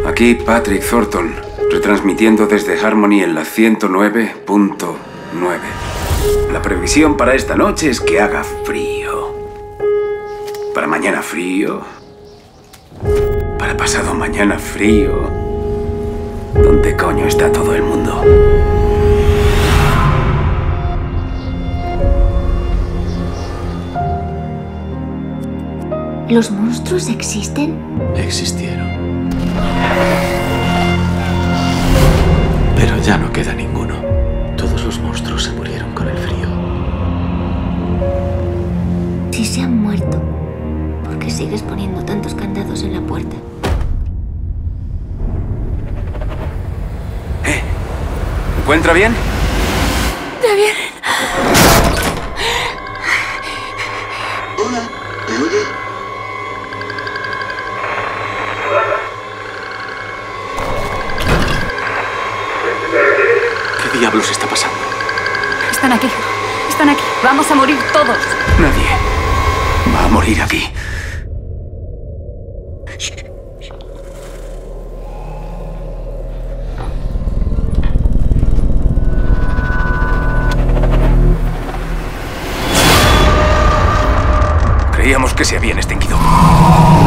Aquí Patrick Thornton, retransmitiendo desde Harmony en la 109.9. La previsión para esta noche es que haga frío. Para mañana frío. Para pasado mañana frío. ¿Dónde coño está todo el mundo? ¿Los monstruos existen? Existieron. Pero ya no queda ninguno. Todos los monstruos se murieron con el frío. Si se han muerto, ¿por qué sigues poniendo tantos candados en la puerta? ¿Encuentra bien? Está bien. Hola, ¿me oye? ¿Qué diablos está pasando? Están aquí. Están aquí. Vamos a morir todos. Nadie va a morir aquí. Creíamos que se habían extinguido.